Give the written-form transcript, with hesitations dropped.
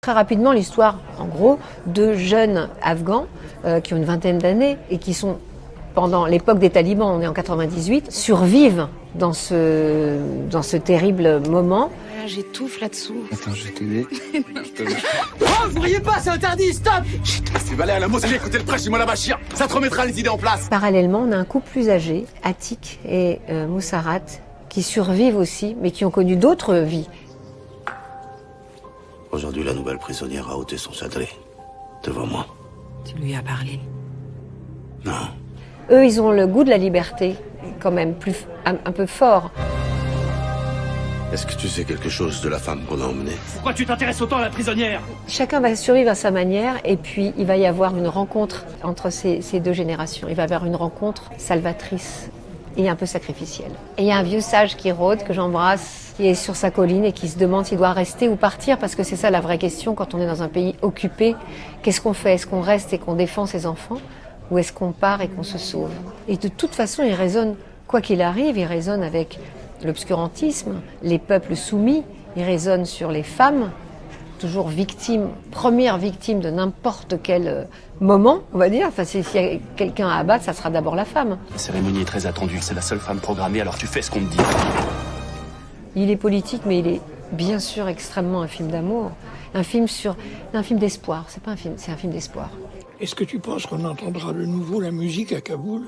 Très rapidement, l'histoire, en gros, de jeunes Afghans qui ont une vingtaine d'années et qui sont, pendant l'époque des talibans, on est en 98, survivent dans ce terrible moment. J'étouffe là-dessous. Attends, je vais t'aider. Oh, vous riez pas, c'est interdit, stop! C'est balai à la mosquée, écoutez le prêche, dis-moi la bachir. Ça te remettra les idées en place. Parallèlement, on a un couple plus âgé, Atik et Moussarat, qui survivent aussi, mais qui ont connu d'autres vies. Aujourd'hui, la nouvelle prisonnière a ôté son châtelet. Devant moi. Tu lui as parlé? Non. Eux, ils ont le goût de la liberté, quand même, un peu fort. Est-ce que tu sais quelque chose de la femme qu'on a emmenée? Pourquoi tu t'intéresses autant à la prisonnière? Chacun va survivre à sa manière, et puis il va y avoir une rencontre entre ces deux générations. Il va y avoir une rencontre salvatrice et un peu sacrificielle. Et il y a un vieux sage qui rôde, que j'embrasse, qui est sur sa colline et qui se demande s'il doit rester ou partir, parce que c'est ça la vraie question quand on est dans un pays occupé. Qu'est-ce qu'on fait? Est-ce qu'on reste et qu'on défend ses enfants, ou est-ce qu'on part et qu'on se sauve? Et de toute façon, il résonne, quoi qu'il arrive, il résonne avec l'obscurantisme, les peuples soumis, il résonne sur les femmes, toujours victimes, premières victimes de n'importe quel moment, on va dire. Enfin, s'il y a quelqu'un à abattre, ça sera d'abord la femme. La cérémonie est très attendue, c'est la seule femme programmée, alors tu fais ce qu'on te dit. Il est politique, mais il est bien sûr extrêmement un film d'amour, un film d'espoir. C'est pas un film, c'est un film d'espoir. Est-ce que tu penses qu'on entendra de nouveau la musique à Kaboul ?